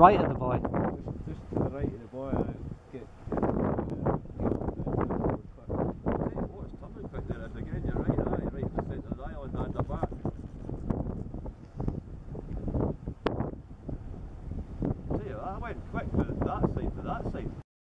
right of the buoy? Just to the right of the buoy, and get Oh, it's turning quick there is again, you're right, aye, right in the centre of the island and the back. Tell you, that went quick.